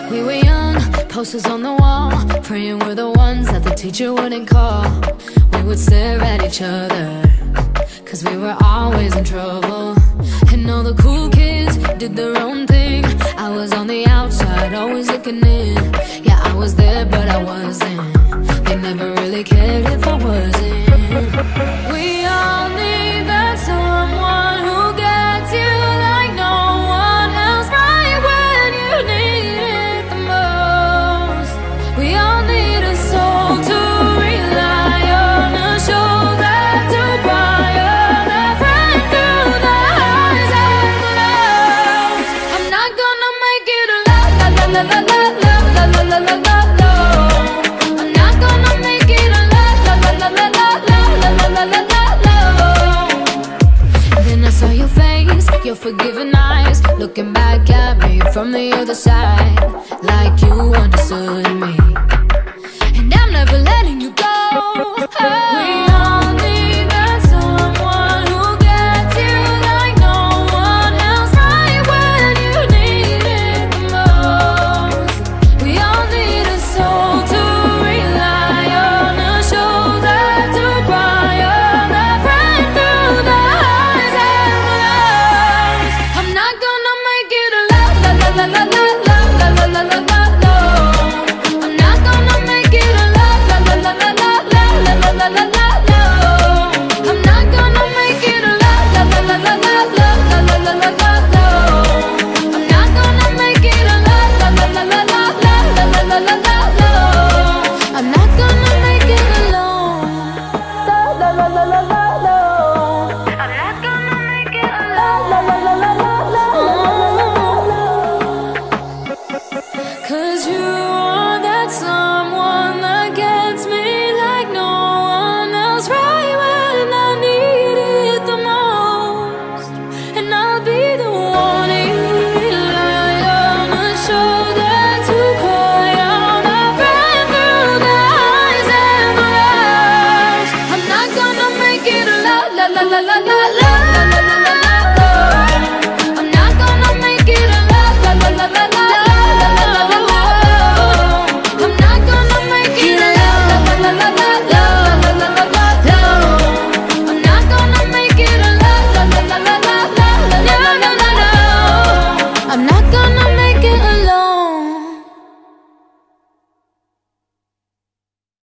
We were young, posters on the wall, praying we're the ones that the teacher wouldn't call. We would stare at each other, cause we were always in trouble. And all the cool kids did their own thing. I was on the outside, always looking in. Yeah, I was there, but I wasn't. They never really cared if I wasn't. We all need that someone who gets you like no one else, right when you need it the most. We all need a soul to rely on, a shoulder to cry on, a friend through the highs and the lows. I'm not gonna make it a la la la la la la la la la la la la. I'm not gonna make it a la la la la la la la la la la la. Then I saw your face, your forgiving eyes, looking back at me from the other side, like you understood me. And I'm never letting you go.